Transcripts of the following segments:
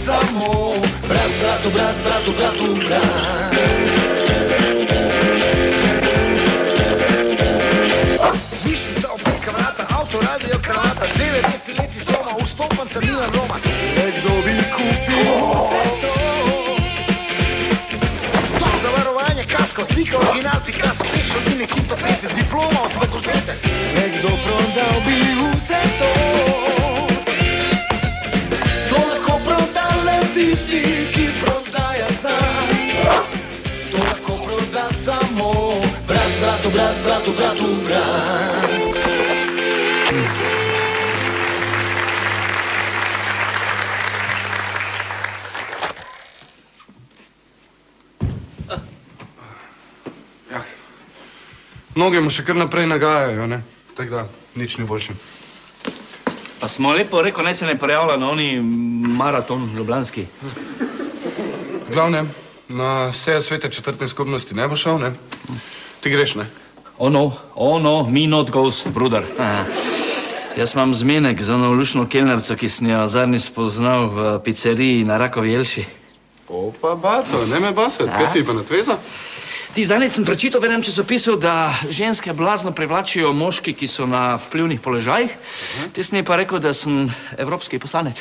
samo brat, bratu, brat, bratu, bratu, brat. Mišnica, obleka vrata, auto, radio, kravata, DVD, fileti, soma, vstopanca, Milan Roma. Nekdo bi kupil vse to. Zavarovanje, kasko, slika, original, Picasso, peč hodine, kintopete, diploma od fakultete. Nekdo prodal bi vse to. To lahko proda le tisti, ki prodaja zna. To lahko proda samo brat, bratu, brat, bratu, bratu, brat. Mnogi mu še kar naprej nagajajo, ne? Tako da, nič ni boljše. Pa smo lepo rekel, naj se ne prijavlja na oni maraton ljubljanski. V glavnem, na seja svete četrtne skupnosti ne bo šel, ne? Ti greš, ne? Oh no, me not goes, bruder. Jaz imam zmenek za ono lušno kelnerco, ki sem jo zadnji spoznal v pizzeriji na Rakovi Jelši. Opa, bato, ne me basati, kaj si pa natveza? Ti zadnji sem prečitao v enem časopisu, da ženske blazno privlačijo moški, ki so na vplivnih položajih. Ti sem pa rekel, da sem evropski poslanec.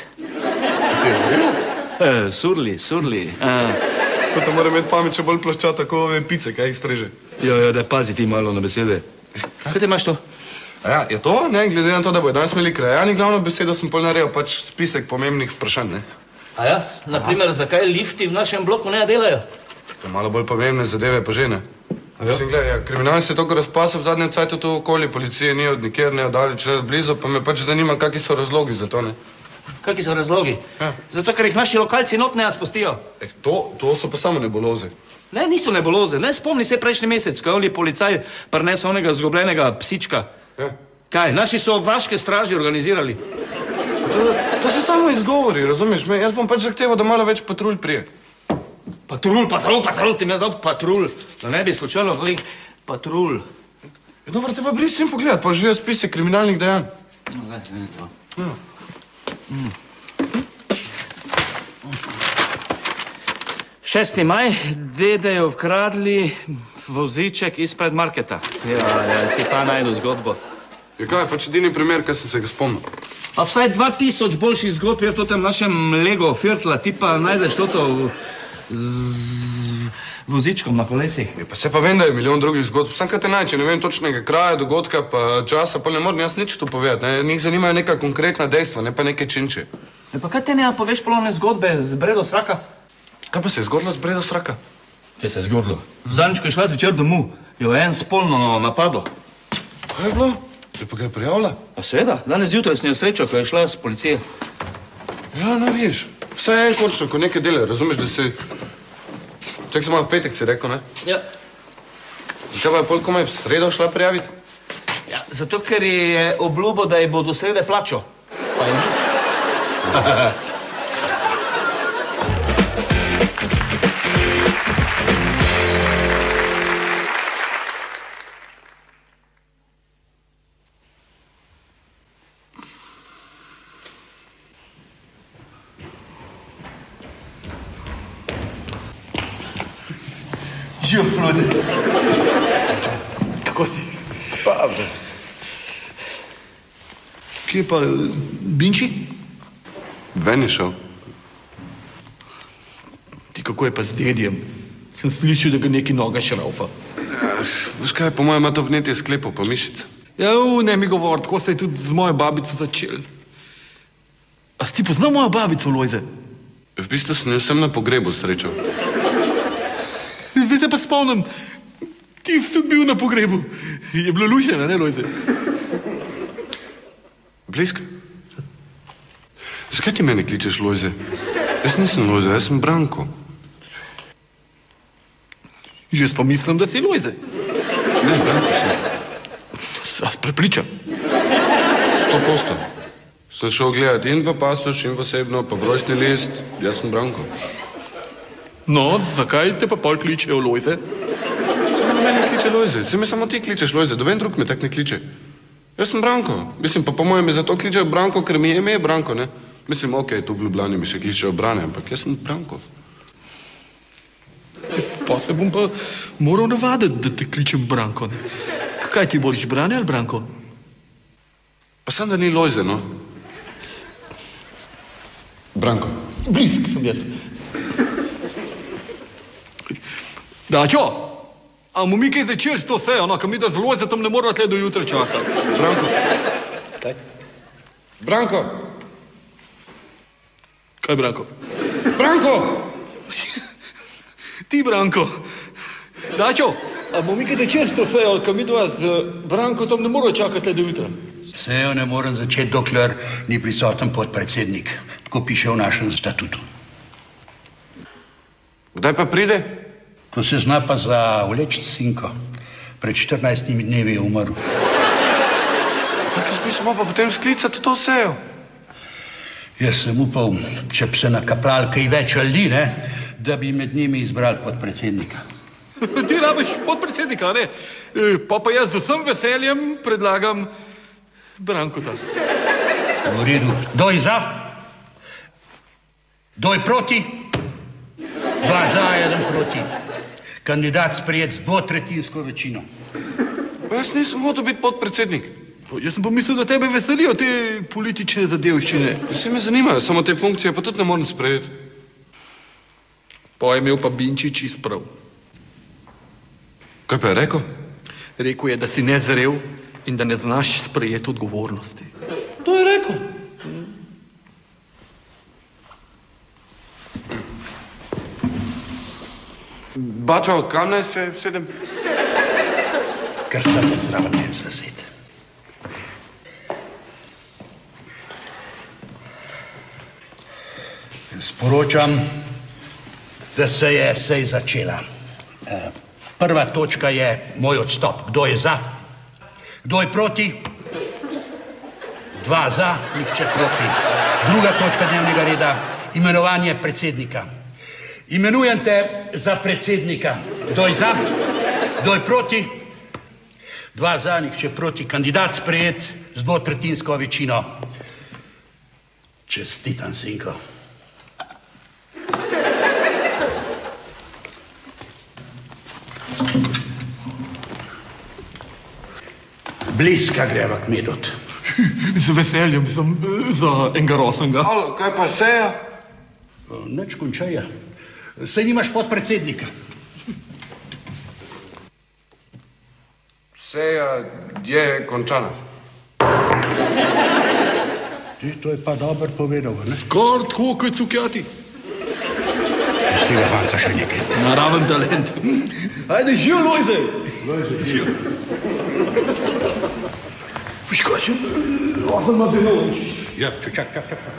Surli. Pa to mora imeti pamet, če bolj plošča tako ove pice, kaj jih streže. Ja, da pazi ti malo na besede. Kaj ti imaš to? Ja, je to, ne, glede na to, da bojo danes imeli krajani, glavno besedo sem pol naredil, pač spisek pomembnih vprašanj, ne. A ja, naprimer, zakaj lifti v našem bloku ne delajo? To malo bolj pomembne zadeve pa že, ne. Mislim, gledaj, ja, kriminal se je toliko razpasal v zadnjem cajtu tu okoli, policije ni od nikjer, ne od daleč, le od blizu, pa me pač zanima, kakvi so razlogi za to, ne. Kakvi so razlogi? Ja. Zato, ker jih naši lokalci not ne spustijo. To so pa samo nebuloze. Ne, niso nebuloze, ne, spomni se prejšnji mesec, ko je oni policaj prinesel onega zgubljenega psička. Ja. Kaj, naši so vaške straži organizirali. To se samo izgovori, razumeš me? Jaz bom pač zahteval, da malo več patrulj prije. Patrulj, ti mi je zdal patrulj. Da ne bi slučajno velik patrulj. Dobro, te pa bili svim pogledat, pa živijo spise kriminalnih dejanj. No, 6. maj, dedejo vkradli voziček izpred marketa. Ja, si pa najdu zgodbo. Je kaj, pač edini primer, kaj sem se ga spomnil. Pa vsaj 2000 boljših zgodb je v totem našem Lego Firtla, ti pa najdeš toto z vozičkom na kolesih. Pa se pa vem, da je milijon drugih zgodb. Sam kaj te najče, ne vem točnega kraja, dogodka, pa časa, pa ne moram jaz nič tu povedati, ne. Njih zanimajo neka konkretna dejstva, ne pa neke činče. Pa kaj te ne poveš polovne zgodbe z Bredo Sraka? Kaj pa se je zgodilo z Bredo Sraka? Kaj se je zgodilo? Zadnjič, ko je šla zvečer domov, jo je en spolno napadlo. Kaj je bilo? Je pa ga je prijavila? Pa seveda, danes zjutraj sem jo srečal, ko je šla s policije. Ja, ne viš. Vse en končno, ko nekaj delajo, razumeš, da si... Čak se malo v petek, si rekel, ne? Ja. Zakaj pa je pol komaj v sredo šla prijaviti? Ja, zato, ker je obljubo, da ji bo do srede plačal. Pa je ni. Živ, Lode. Kako si? Pa, bre. Kje pa Binči? Ven je šel. Ti kako je pa z dedjem? Sem slišal, da ga neki noga šraufa. Ja, veš kaj, po mojem ima to vnetje sklepov pa mišic. Ja, ne mi govor, tako se je tudi z mojo babico začel. A si ti poznal mojo babico, Lojze? V bistvu sem jo sem na pogrebu srečal. Zdaj se pa spomnim, ti si tudi bil na pogrebu. Je bilo lušeno, ne, Lojze? Blisk? Zakaj ti mene kličeš Lojze? Jaz nisem Lojze, jaz sem Branko. Jaz pa mislim, da si Lojze. Ne, Branko sem. Jaz prepričam. 100%. Sem šel gledati in v pasoš, in v osebno, pa v rojstni list. Jaz sem Branko. No, zakaj te pa pol kličejo Lojze? Samo mene kliče Lojze. Se me samo ti kličeš Lojze, doben drug me tak ne kliče. Jaz sem Branko. Mislim, pa po mojem me zato kličejo Branko, ker mi je ime Branko, ne? Mislim, okej, tu v Ljubljani mi še kličejo Brane, ampak jaz sem Branko. Pa se bom pa moral navaditi, da te kličem Branko. Ne? Kaj ti boliš, Brane ali Branko? Pa sam, da ni Lojze, no. Branko. Blisk sem jaz. Dačo, a bomo mi kaj začeli s to sejo, no, kam mi da z Lojze tam ne moramo tle do jutra čakati. Branko. Kaj? Branko. Kaj, Branko? Branko! Ti, Branko. Dačo, a bomo mi kaj začeli s to sejo, kam mi da z Branko tam ne moramo čakati tle do jutra. Sejo ne morem začeti, dokler ni prisoten podpredsednik. Tako piše v našem statutu. Kdaj pa pride? To se zna pa za vleči, sinko. Pred 14 dnevi je umrl. Kaj smo pa potem sklicati to sejo? Jaz sem upal, če bi se nakapljali kaj več ljudi, ne, da bi med njimi izbrali podpredsednika. Ti rabiš podpredsednika, ne? Pa jaz z vsem veseljem predlagam Brankota. V redu. Kdo je za? Kdo je proti? 2 za, 1 proti. Kandidat sprejet z 2/3 večino. Pa jaz nisem hotel biti podpredsednik. Jaz sem pa mislil, da tebe veselijo te politične zadevščine. Vse me zanimajo, samo te funkcije pa tudi ne morem sprejeti. Pa je imel pa Binčič izprav. Kaj pa je rekel? Rekel je, da si nezrel in da ne znaš sprejeti odgovornosti. To je rekel. Bačo, kam naj se sedem? Ker sem zraven en sosed. Sporočam, da se je sej začela. Prva točka je moj odstop. Kdo je za? Kdo je proti? 2 za, nihče proti. Druga točka dnevnega reda, imenovanje predsednika. Imenujem te za predsednika. Kdo je za? Kdo je proti? 2 za, nihče proti. Kandidat sprejet z 2/3 večino. Čestitam, sinko. Bliska greva k medot. Z veseljem sem za enega rosnega. Alo, kaj pa seja? Nič končaja. Saj nimaš podpredsednika. Seja je končana. To je pa dobro povedal, ne? Skor tako, kot cukjati. Z tega fanta še nekaj. Naraven talent. Ajde, živ, Lojze! Živ. Viš kaj še? Lahko ima bilo. Ja, čak.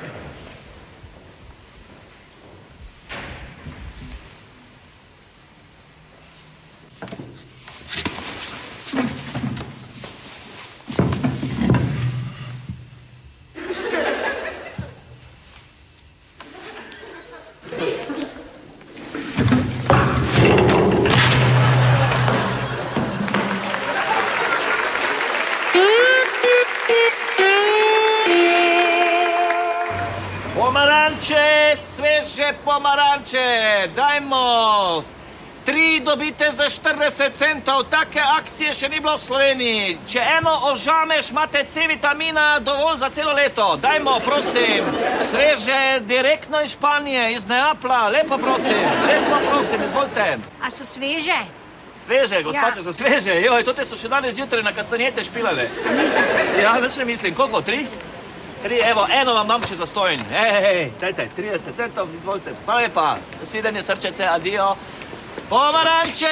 Pomaranče, dajmo. 3 dobite za 40 centov. Take akcije še ni bilo v Sloveniji. Če eno ožameš, imate C vitamina dovolj za celo leto. Dajmo, prosim. Sveže, direktno iz Španije, iz Neapla. Lepo prosim, izvolite. A so sveže? Sveže, gospodče, so sveže. Joj, tote so še danes zjutraj na kastanjete špilale. Ja, več ne mislim. Koliko? 3? 3, evo, eno vam dam še za stojn. Dajte, 30 centov, izvolite. Hvala lepa. Nasvidenje, srčece, adijo. Pomaranče,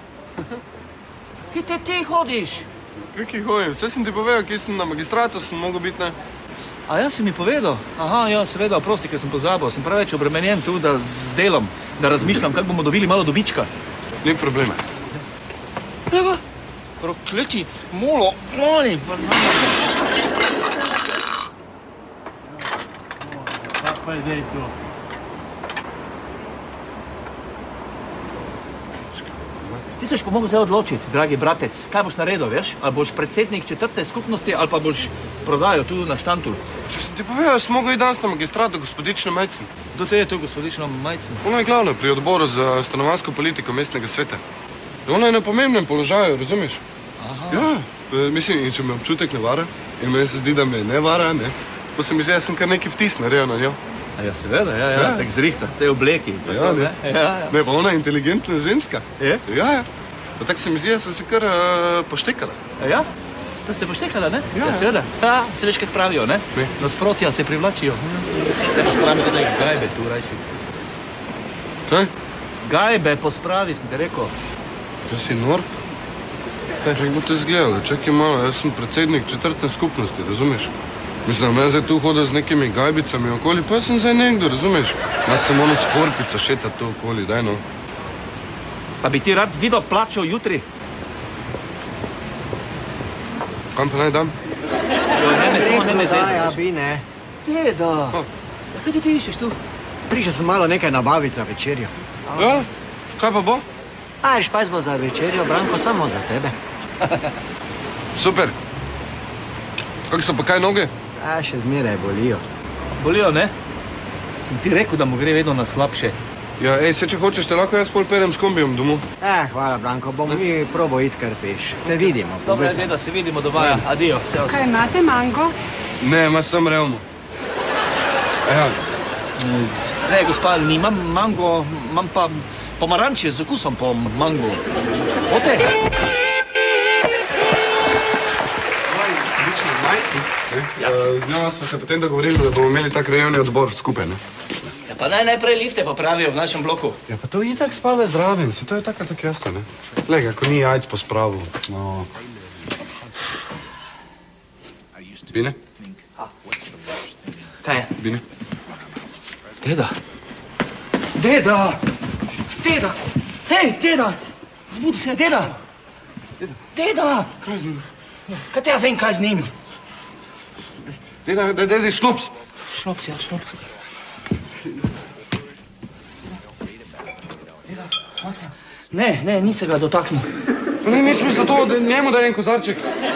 Kje ti hodiš? Kaj hodim? Vse sem ti povedal, kje sem na magistratu, sem mogel biti, ne? A ja, si mi povedal? Aha, ja, seveda, prosti, ker sem pozabil. Sem preveč obremenjen tu z delom, da razmišljam, kako bomo dobili malo dobička. Ni problema. Evo, prokleti, molo, molim. Pa je zdaj to. Ti se boš pa mogel zdaj odločiti, dragi bratec. Kaj boš naredil, veš? Ali boš predsednik četrte skupnosti, ali pa boš prodajal tu na štantu. Če si ti povedal, jaz mogo iti danes na magistrat do gospodične Majcen. Kdo te je to, gospodično Majcen? Ona je glavna pri odboru za stanovanjsko politiko mestnega sveta. Ona je na pomembnem položaju, razumeš? Aha. Ja, mislim, in če me občutek ne vara, in meni se zdi, da me ne vara, ne, pa se mi zdi, da sem kar neki vtis naredil na njo. Ja, seveda, ja, tak zrihta, te obleki. Ja, ne. Ne, pa ona je inteligentna ženska. Je? Ja. Pa tako se mi zdi, da sem se kar poštekala. Ja? Ste se poštekala, ne? Ja, seveda. Ja, se veš, kaj pravijo, ne? Nasprotja se privlačijo. Te pospravi te gajbe tu, rajši. Kaj? Gajbe pospravi, sem te rekel. Kaj si nor? Kako bo to izgledalo? Čakaj malo, jaz sem predsednik četrtne skupnosti, razumeš? Mislim, jaz zdaj tu hodil z nekimi gajbicami okoli, pa jaz sem zdaj nekdo, razumeš? Jaz sem ono skorpica šeta tu okoli, daj no. Pa bi ti rad videl plačal jutri? Kam pa naj dam? Ne me zezaj. Ja, bi ne. Deda, kaj ti iščeš tu? Prišel sem malo nekaj nabaviti za večerjo. Ja? Kaj pa bo? A, špajs bo za večerjo, Branko, samo za tebe. Super. Kako so pa kaj noge? A, še zmeraj bolijo. Bolijo, ne? Sem ti rekel, da mu gre vedno na slabše. Ja, ej, če hočeš, te lahko jaz pol peljem s kombijem domov. Hvala, Branko, bom mi probal iti kar peš. Se vidimo. Dobro je, da se vidimo do vaja. Adijo. Kaj imate, mango? Ne, imaš sam revmo. Ja. Ne, gospa, nimam mango, imam pa pomaranče z okusom po mango. Ote? Z njo smo se potem dogovorili, da bomo imeli tak rejevni odbor skupaj, ne? Ja, pa najprej lifte popravijo v našem bloku. Ja, pa to itak spada zraven, se to je tako jasno, ne? Glej, kako ni jajc po spravu. No. Bine? Kaj je? Bine? Deda! Deda! Deda! Hej, deda! Zbudi se, deda! Deda! Kaj z njim? Kaj te jaz vem, kaj z njim? Deda, šnops! Šnops, ja, šnops. Ne, nisi ga dotaknil. Pa ne, nisem mislil to, da njemu dajem kozarček.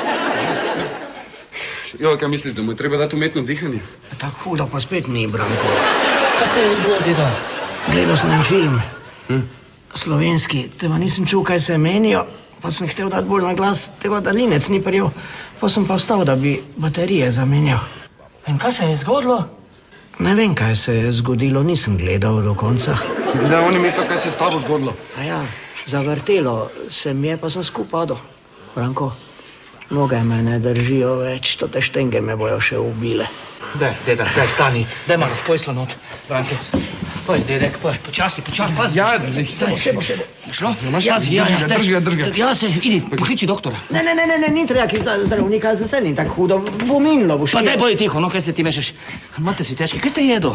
Jo, kaj misliš, da mu je treba dati umetno dihanje? Tako hudo pa spet ni, Branko. Kako je bilo, deda? Gledal sem en film. Slovenski. Teba nisem čul, kaj se menijo, pa sem hotel dati bolj na glas, tega daljinec ni prijel. Pa sem pa vstal, da bi baterije zamenjal. In kaj se je zgodilo? Ne vem, kaj se je zgodilo, nisem gledal do konca. Da, oni mislijo, kaj se je s tabo zgodilo. A ja, zavrtelo se mi je, pa sem skupaj padel. Branko, noge me ne držijo več, to te štenge me bojo še ubile. Daj, deda, daj, stani, daj malo v pojslo not, Brankec. Poj, dedek, poj, počasi, pazi. Ja, Sebo. Šlo? Drži ga. Ja, se, idi, pokliči doktora. Ne, ni treba klicati zdravnika, se ni tako hudo, bo minilo, boš. Pa daj, boj tiho, no, kaj se ti mešeš? Mate si težki, kaj ste jedo?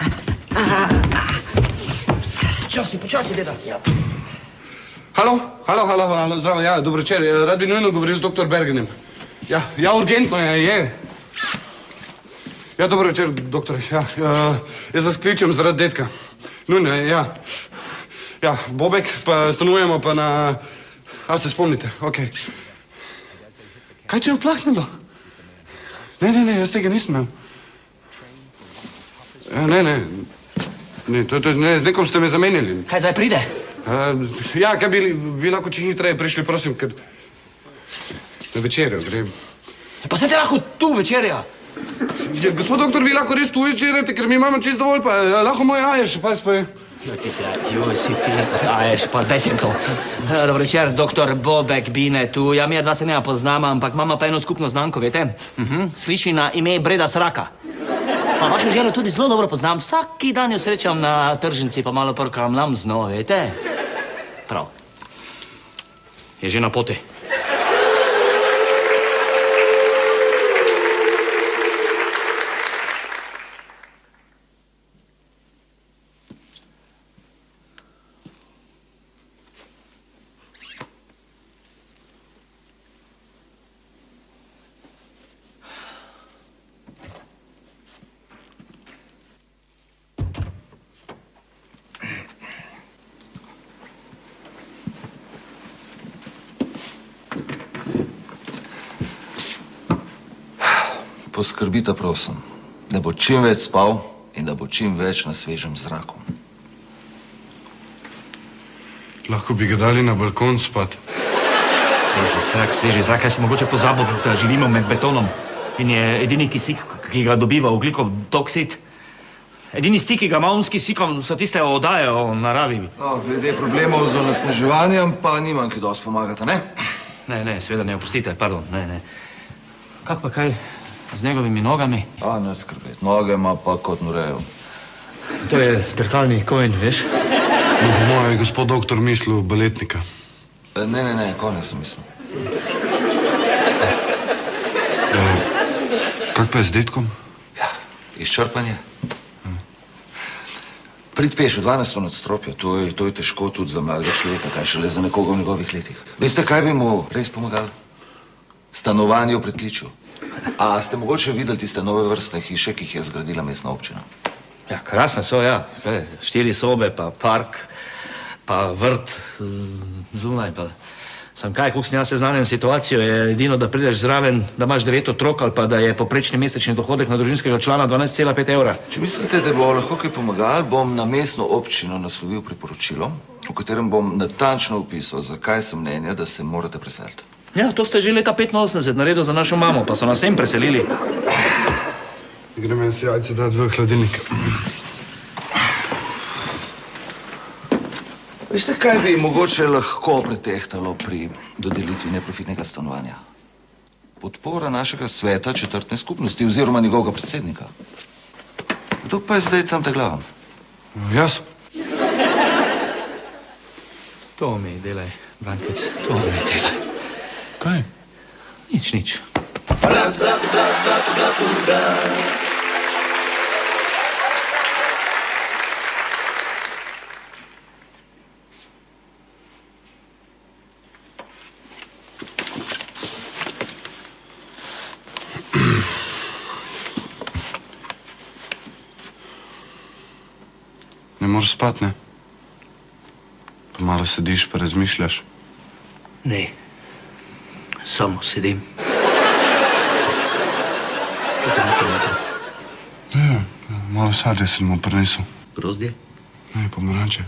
Počasi, deda. Halo, zdravo, ja, dobro večer. Rad bi nujno govoril z doktor Bergenem. Ja, urgentno je. Ja, dobro večer, doktor. Jaz vas kličem zaradi detka. Nujno je, ja. Ja, Bobek, pa stanujemo pa na... A, se spomnite, okej. Kaj če je vplahnilo? Ne, jaz tega nisem imel. Ne, z nekom ste me zamenjali. Kaj zdaj pride? Ja, kaj bi vi lahko čim hitreje prišli, prosim, ker na večerjo grem. Pa se te lahko tu večerja? Gospod doktor, vi lahko res tu večerjate, ker mi imamo čist dovolj, pa lahko moj aješ, pa je. Ja, ti si ti, aješ, pa zdaj sem to. Dobro večer, doktor Bobek Bine tu. Ja, mi dva se ne poznamo, ampak imamo pa eno skupno znamko, veste? Sliši na ime Breda Sraka. Pa vašo ženo tudi zelo dobro poznam. Vsaki dan jo srečam na tržnici, pa malo prkam nam z njo, veste? Prav. Je že na poti. Poskrbite, prosim, da bo čim več spal in da bo čim več na svežem zraku. Lahko bi ga dali na balkon spat. Sveži zrak, kaj si mogoče pozabil, da živimo med betonom in je edini kisik, ki ga dobiva ogljikov toksid. Edini stik, ki ga imam s kisikom, so tiste oddaje o naravi. Glede problemov z onesnaževanjem pa nimam ki dosti pomagati, ne? Ne, seveda ne, oprostite, pardon, ne. Kak pa kaj z njegovimi nogami? Ne skrbeti, noge ima pa kot norejo. To je trkalni konj, veš? Po mojem je gospod doktor mislil baletnika. Ne, konja sem mislil. Kak pa je z detkom? Ja, izčrpanje. Prid peš v 12. nadstropje, to je težko tudi za mladega človeka, kaj šele za nekoga v njegovih letih. Veste, kaj bi mu res pomagali? Stanovanje v pritličju. A ste mogoče videli tiste nove vrstne hiše, ki jih je zgradila mestna občina? Ja, krasne so, ja. 4 sobe, pa park, pa vrt zunaj, pa... Sam kaj, koliko sem jaz seznanjen situacijo, je edino, da prideš zraven, da imaš 9 otrok ali pa da je poprečni mesečni dohodek na družinskega člana 12,5 evra. Če mislite, da bo lahko kaj pomagali, bom na mestno občino naslovil priporočilo, v katerem bom natančno opisal, zakaj sem mnenja, da se morate preseliti. Ja, to ste že leta 85 naredil za našo mamo, pa so nas sem preselili. Gremo si jajce dati v hladilnik. Veste, kaj bi mogoče lahko pretehtalo pri dodelitvi neprofitnega stanovanja? Podpora našega sveta četrtne skupnosti oziroma njegovega predsednika. Kdo pa je zdaj tam te glaven? Jaz? To mi delaj, Brankec, to mi delaj. Kaj? Nič. Ne moreš spati, ne? Pa malo sediš, pa razmišljaš. Ne, samo sedim. Ja, malo sadja sem mu prinesel. Grozdje? Ne, pomaranče.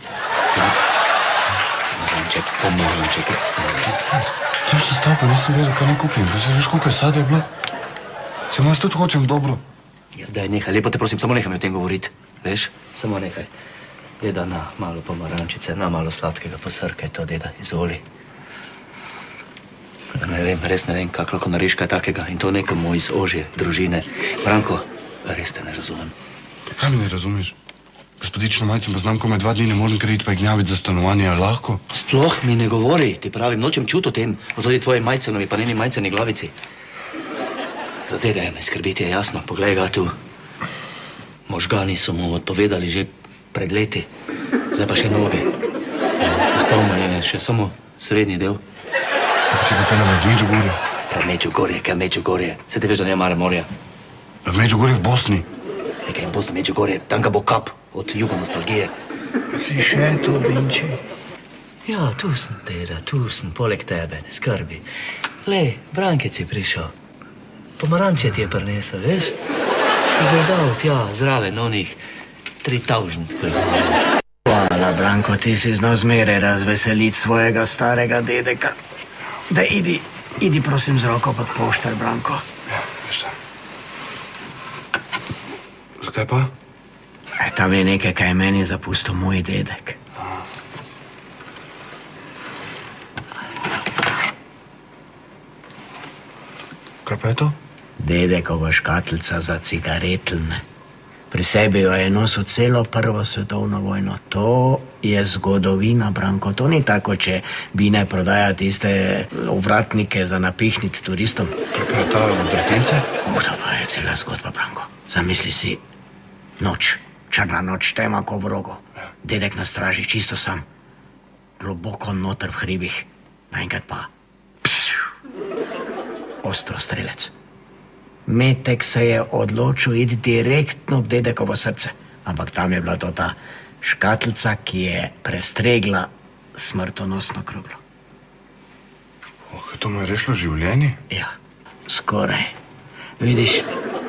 Pomaranče. Tam se stav, pa nisem vedel, kaj ne kupim. Veš, koliko je sadja bilo? Se mu jaz tudi hočem dobro. Ja, daj, nehaj, lepo te prosim, samo nehaj mi o tem govoriti. Veš, samo nehaj. Deda, na malo pomarančice, na malo sladkega posrkaj, to deda, izvoli. Ne vem, res ne vem, kako lahko nariš kaj takega in to nekomu iz ožje družine. Branko, res te ne razumem. Kaj mi ne razumeš? Gospodično majico poznam, ko me 2 dni ne morem kriti pa gnjaviti za stanovanje, a lahko? Sploh mi ne govori, ti pravim, nočem čuti o tem, o todi tvoji majcenovi pa njeni majceni glavici. Za deda je me skrbiti, je jasno, poglej ga tu. Možgani so mu odpovedali že pred leti, zdaj pa še noge. Ostal mu je še samo srednji del. Če ga peljamo v Međugorje? Kaj Međugorje? Se ti veš, da ne mara morja? V Međugorje v Bosni? Nekaj v Bosni, Međugorje, tam ga bo kap od jugonostalgije. Si še tu, Binči? Ja, tu sem, deda, tu sem, poleg tebe, ne skrbi. Lej, Brankec je prišel. Pomaranče ti je prinesel, veš? In ga je dal tja zraven onih 3000. Hvala, Branko, ti si znal zmeraj razveseliti svojega starega dedeka. Da idi prosim z roko pod poštar, Branko. Ja, veš šta. Zakaj pa? Tam je nekaj, kaj je meni zapustil moj dedek. Kaj pa je to? Dedekova škatlica za cigaretlne. Pri sebi jo je nosil celo 1. svetovno vojno. To je zgodovina, Branko. To ni tako, če bi ne prodaja tiste ovratnike za napihniti turistom. Kaj pa je ta drtence? To pa je cela zgodba, Branko. Zamisli si noč, črna noč, tema ko v rogu. Dedek na straži, čisto sam. Globoko noter v hribih. Naenkrat pa ostrostrelec. Metek se je odločil iti direktno v dedekovo srce. Ampak tam je bila to ta škatlica, ki je prestregla smrtonosno kroglo. To mu je rešilo življenje? Ja, skoraj. Vidiš,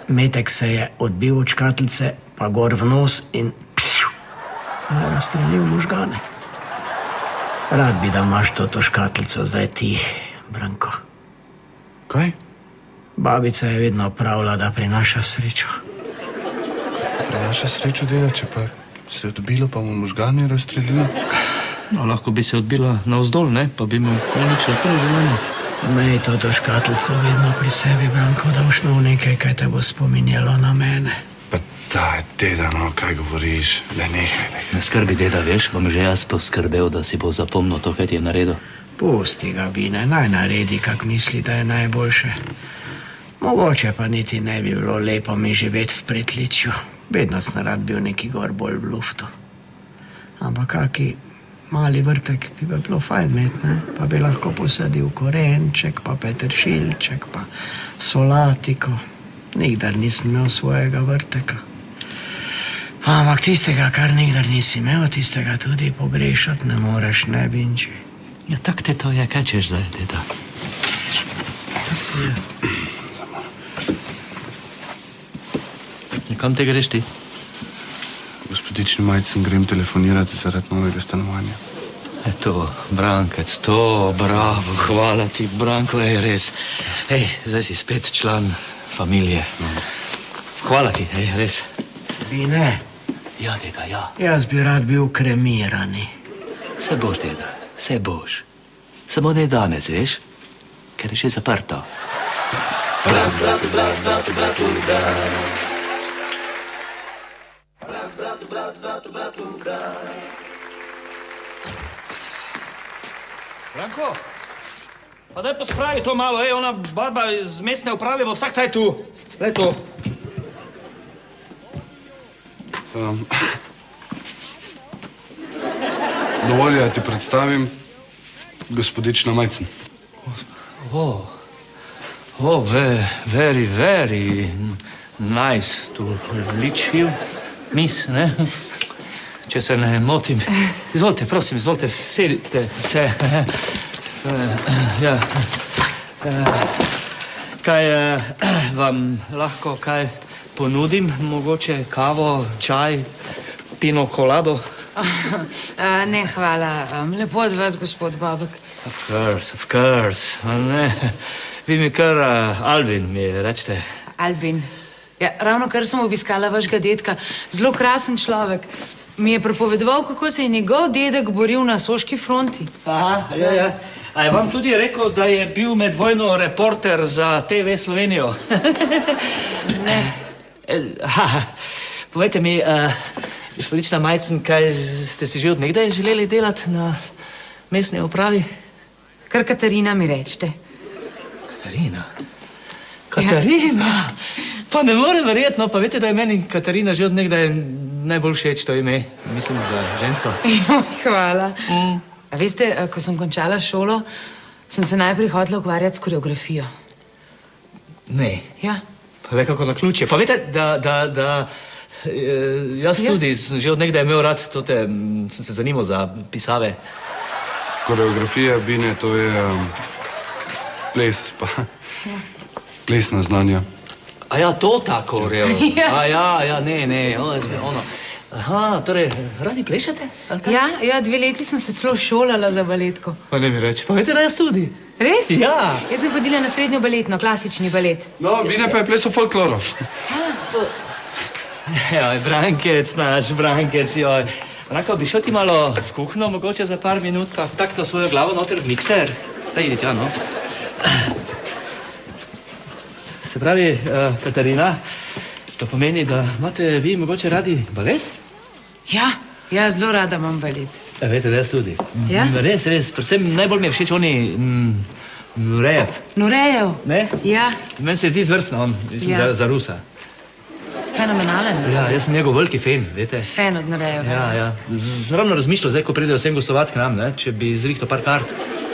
metek se je odbil od škatlice, pa gor v nos in razstrelil možgane. Rad bi, da imaš to škatlico zdaj ti, Branko. Kaj? Babica je vedno pravila, da prinaša srečo. Prinaša srečo, deda, če pa se je odbilo, pa mu možgani razstrelili. No, lahko bi se odbila navzdol, ne? Pa bi mu uničila celo življenje. Imej to škatlico vedno pri sebi, Branko, da boš imel nekaj, kaj te bo spominjalo na mene. Pa daj, deda, no, kaj govoriš? Le nehaj. Ne skrbi, deda, veš, bom že jaz poskrbel, da si bo zapomnil to, kaj ti je naredil. Pusti ga, Bine, naj naredi, kak misli, da je najboljše. Mogoče pa niti ne bi bilo lepo mi živeti v Pritličju. Vedno sem rad bil neki gor bolj v luftu. Ampak kaki mali vrtek bi bilo fajn imeti, ne? Pa bi lahko posadil korenček, pa peteršilček, pa solatiko. Nikdar nisem imel svojega vrteka. Ampak tistega, kar nikdar nisi imel, tistega tudi pogrešati ne moreš, ne, Binči. Ja, tak te to je, kaj češ zdaj, deda? Kam te greš ti? Gospodični Majcen, grem telefonirati zaradi novega stanovanja. To, Brankec, to, bravo, hvala ti, Branko, res. Ej, zdaj si spet član familije. Hvala ti, res. Bine? Ja, deda, ja. Jaz bi rad bil kremirani. Se boš, deda, se boš. Samo ne danes, veš, ker je še zaprto. Branko, pa daj pospravi to malo, ona baba iz mestne uprave bo vsak caj tu. Le to. Dovolj, da ti predstavim gospodična Majcen. Very nice to reach you, miss, ne? Če se ne motim. Izvolite, prosim, izvolite, sedite se. Ja. Kaj vam lahko kaj ponudim? Mogoče kavo, čaj, pino colado? Ne, hvala. Lepo od vas, gospod Babek. Of course. Ne. Vi mi kar Albin mi rečete. Albin. Ja, ravno kar sem obiskala vašega dedka. Zelo krasen človek. Mi je pripovedoval, kako se je njegov dedek boril na soški fronti. Aha, ja. A je vam tudi rekel, da je bil med vojno reporter za TV Slovenijo? Ne. Povejte mi, gospodična Majcen, kaj ste si že od nekdaj želeli delati na mestni upravi? Kar Katarina mi rečete. Katarina? Katarina? Pa ne morem verjetno, pa veste, da je meni Katarina že od nekdaj najbolj všeč to ime. Mislim, za žensko. Hvala. A veste, ko sem končala šolo, sem se najprej hotela ukvarjati s koreografijo. Ne. Ja. Pa le kako na ključje. Pa veste, da jaz tudi že od nekdaj imel rad tote, sem se zanimal za pisave. Koreografija, Bine, to je ples, pa plesna znanja. A ja, to tako, koreo. A ja, ne, ono. Aha, torej, radi plešete? Ja, 2 leti sem se celo šolala za baletko. Pa ne mi reči, pa veste, da jaz tudi. Res? Ja. Jaz sem hodila na srednjo baletno, klasični balet. No, Bine pa je plesal folkloro. Ja, Brankec, naš Brankec, joj. Ranko, bi šel ti malo v kuhno, mogoče za par minut, pa vtaknil svojo glavo noter v mikser. Da idite, ja, no. Se pravi, Katarina, to pomeni, da imate vi mogoče radi balet? Ja, zelo rada imam balet. Veste, da jaz tudi. Ja? Res. Predvsem najbolj mi je všeč oni Nurejev. Nurejev? Ne? Ja. Meni se zdi izvrstno on, mislim, za Rusa. Fenomenalen. Ja, jaz sem njegov veliki fan, veste. Fan od Nurejeva. Ja. Ravno razmišljal zdaj, ko pridejo sem gostovat k nam, ne, če bi zrihtal par kart.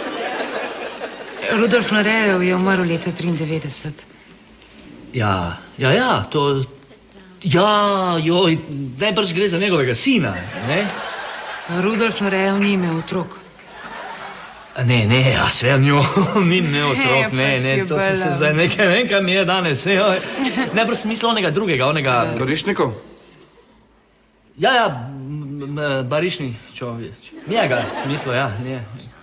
Rudolf Nurejev je umrl leta 93. Ja, to... Ja, joj, najbrž gre za njegovega sina, ne? Rudolf Nurejev ni imel otrok. Ne, ja, sve njo, ni otrok, ne, to sem se zdaj nekaj, ne vem, kaj mi je danes, najprej sem mislil onega drugega, onega... Barišnikov? Ja, Barišni človek. Njega sem mislil, ja, nje.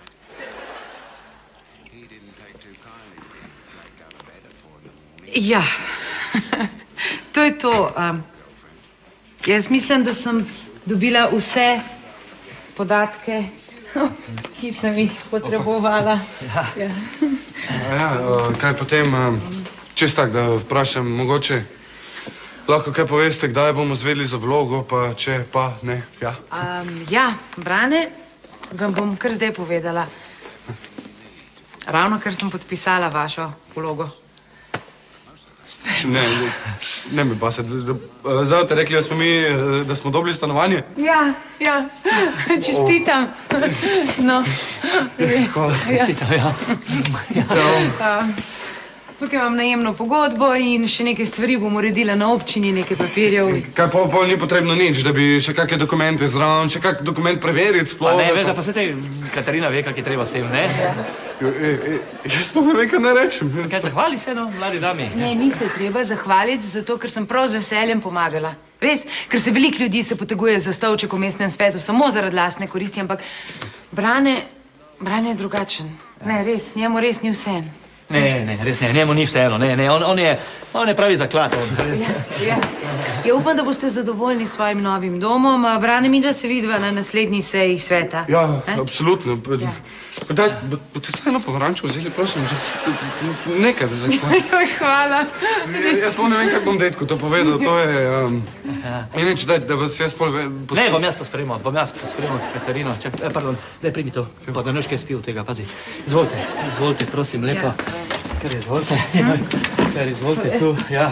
Ja, to je to. Jaz mislim, da sem dobila vse podatke, ki sem jih potrebovala. Kaj potem, čisto tako, da vprašam, mogoče lahko kaj poveste, kdaj bomo zvedeli za vlogo, pa če pa ne, ja? Ja, Brane, vam bom kar zdaj povedala. Ravno kar sem podpisala vašo vlogo. Ne mi pa se, zdaj te rekli, da smo dobili stanovanje? Ja, čestitam. No. Hvala. Čestitam, ja. Tukaj imam najemno pogodbo in še nekaj stvari bom uredila na občini, nekaj papirjev. Kaj pa ni potrebno nič, da bi še kakšne dokumente zraven, še kak dokument preveriti sploh? Pa ne, veš, da pa se te Katarina ve, kak je treba s tem, ne? Jaz pa ne vem, kaj ne rečem. Kaj, zahvali se, no, mladi dami? Ne, ni se treba zahvaliti, zato ker sem prav z veseljem pomagala. Res, ker se veliko ljudi se poteguje za stolček v mestnem svetu samo zaradi lastne koristi, ampak Brane je drugačen. Ne, res, njemu res ni vseeno. Ne, res ne, njemu ni vseeno, ne, on je pravi zaklad. Ja, upam, da boste zadovoljni s svojim novim domom. Brane, midva se vidiva na naslednji seji sveta. Ja, absolutno. Daj, boste vseeno pomarančo vzeli, prosim, nekaj za zaklad. Hvala. Jaz pa ne vem, kako bom detku to povedal, to je... Inače, daj, da vas jaz pol... Ne, bom jaz pospremal Katarino. Pardon, daj primi to, pa da noš kaj spil tega, pazi. Izvolite, prosim, lepo. Kar izvolite tu, ja.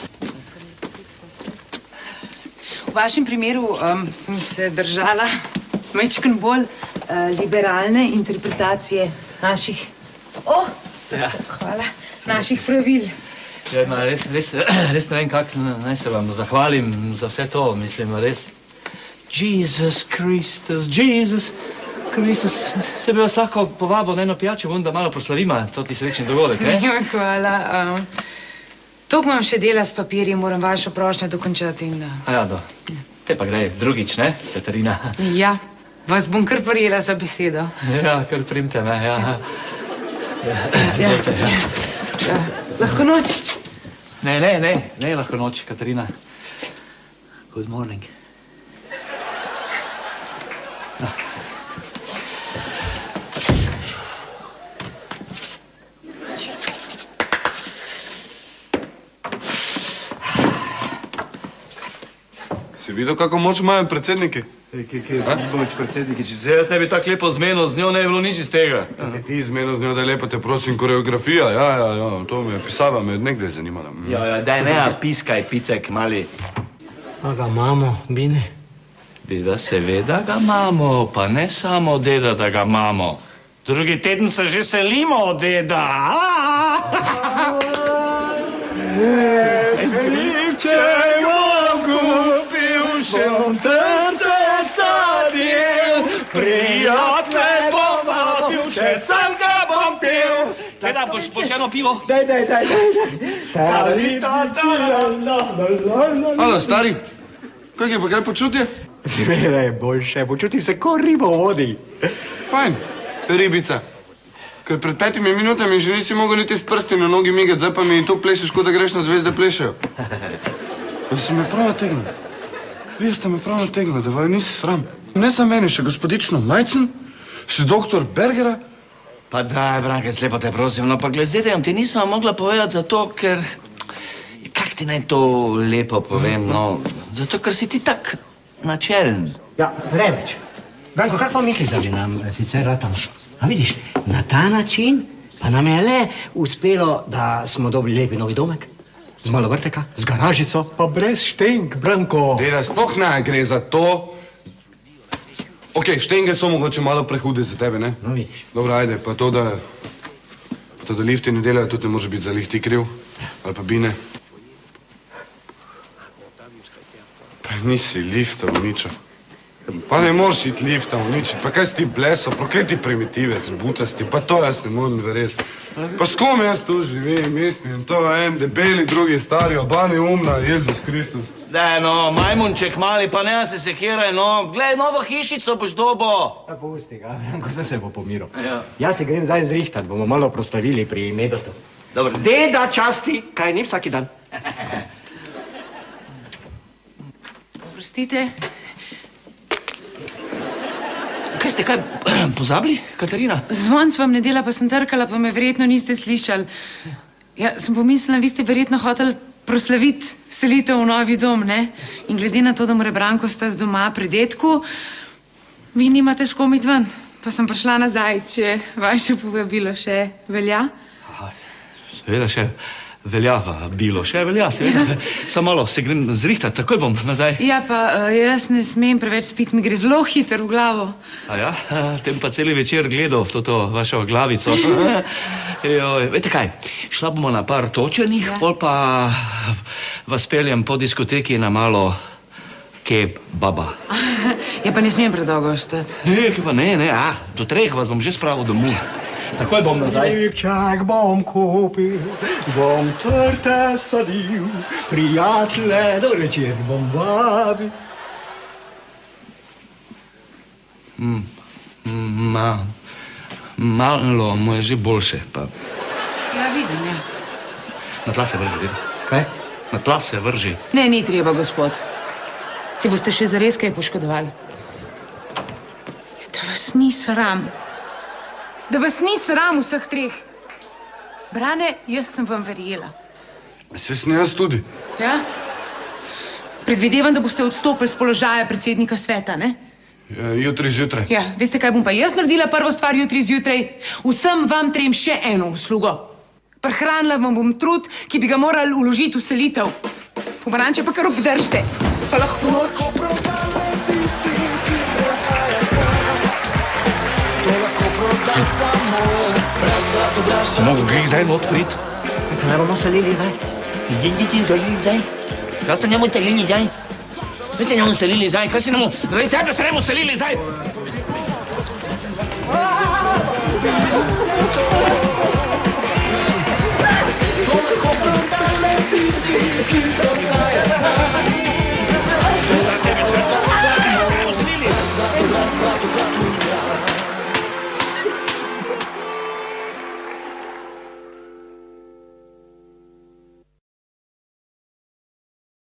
V vašem primeru sem se držala majčkeno bolj liberalne interpretacije naših... Hvala. Naših pravil. Ja, res ne vem, kako naj se vam zahvalim za vse to, mislim, res. Jesus Christus, se bi vas lahko povabil na eno pijačo, da malo proslavima toti srečni dogodek, ne? Hvala. Toliko imam še dela s papirji, moram vašo prošnjo dokončati in... Te pa gre drugič, ne, Katarina? Ja, vas bom kar prijela za besedo. Ja, kar primte me, ja. Izvolite, ja. Lahko noč? Ne, lahko noč, Katarina. Good morning. Si videl, kako moč imajo predsedniki? Kaj moč predsedniki? Če se jaz ne bi tako lepo zmenil z njo, ne bi bilo nič iz tega. Ti zmenil z njo, da je lepo, te prosim, koreografija. Ja, to me je pisava, me je nekdaj zanimala. Ja, daj ne, piskaj, picek, mali. A ga imamo, Bine? Deda, seveda ga imamo, pa ne samo deda, da ga imamo. Drugi teden se že selimo, deda. Če bom kupil še trte sadje, prijatne bom vabil, še sam ga bom pil. Gleda, boš eno pivo? Daj. Halo, stari, kako je pa kaj počutje? Zvera je boljše, počutim se kot riba v vodi. Fajn, ribica. Ker pred 5 minutami že nisi mogel niti s prsti na nogi migati, zdaj pa mi tu plešeš, kot da greš na zvezde plešejo. Da si me prav nategnil. Vi ste me prav nategnil, da vaju nisi sram. Ne za meni, še gospodično Majcen, še doktor Bergera. Pa daj, Branke, slepo te prosim, no pa glezirajam, ti nismo mogla povedati zato, ker... Kak ti naj to lepo povem, no? Zato, ker si ti tak načelen. Ja, preveč. Branko, kak pa misliš, da bi nam sicer ratalo? A vidiš, na ta način pa nam je le uspelo, da smo dobili lepi novi domek. Z malo vrteka, z garažico, pa brez štenk, Branko. Deda, sploh ne gre za to. Okej, štenge so mogoče malo prehude za tebe, ne? No, vidiš. Dobro, ajde, pa to, da lifti ne delajo, tudi ne može biti za lih ti kriv. Ali pa Bine. Pa nisi lifta, ničo. Pa ne moreš iti lifta, nič. Pa kaj si ti bleso, prokleti primitivec, butasti, pa to jaz ne morem verjeti. Pa s kom jaz tu živim, mislim, to je en debeli, drugi stari, oba neumna, Jezus Kristus. Daj, no, majmunček mali, pa ne se sekiraj, no. Glej, novo hišico boš dobo. Ja, pusti ga, Branko, zdaj se bo pomiril. Ja. Jaz se grem zdaj zrihtat, bomo malo proslavili pri Medotu. Dobro. Deda časti, kaj ni vsaki dan. Prostite. Kaj ste, kaj pozabili, Katarina? Zvonc vam ne dela, pa sem trkala, pa me verjetno niste slišali. Ja, sem pomislila, vi ste verjetno hoteli proslaviti selitev v novi dom, ne? In glede na to, da mora Branko stati doma pri dedku, vi nimate s kom iti ven. Pa sem prišla nazaj, če vaše povabilo še velja. Seveda še velja vabilo, še velja, seveda. Samo malo se grem zrihtat, takoj bom nazaj. Ja, pa jaz ne smem preveč spiti, mi gre zelo hitro v glavo. A ja, tem pa celi večer gledal v to vašo glavico. Vete kaj, šla bomo na par točenih, pol pa vas peljem po diskoteki na malo kebaba. Ja, pa ne smem predolgo ostati. Ne, do 3 vas bom že spravil domov. Takoj bom nazaj. Lipčak bom kupil, bom trte sadil, prijatelje do večer bom vabil. Malo mu je že boljše, pa... Ja, vidim, ja. Na tla se vrži, deda. Kaj? Na tla se vrži. Ne, ni treba, gospod. Si boste še zares kaj poškodovali. Da vas ni sram. Da vas ni sram vseh 3. Brane, jaz sem vam verjela. Se sem jaz tudi. Ja? Predvidevam, da boste odstopili z položaja predsednika sveta, ne? Jutri zjutraj. Ja, veste, kaj bom pa jaz naredila prvo stvar jutri zjutraj? Vsem vam 3 še eno uslugo. Prihranila vam bom trud, ki bi ga morali vložiti v selitev. Pomaranče pa kar obdržite. Pa lahko prodale tisti, ki prodaja znak. To lahko proda samo brat. Se mogo glih zdaj odpriti? Se ne bomo selili zdaj? Selili zdaj? Kaj ste njemu selili zdaj? Kaj ste njemu selili zdaj? Kaj si njemu... Zdaj tebe se njemu selili zdaj? To lahko prodale tisti, ki prodaja znak. To lahko proda samo brat.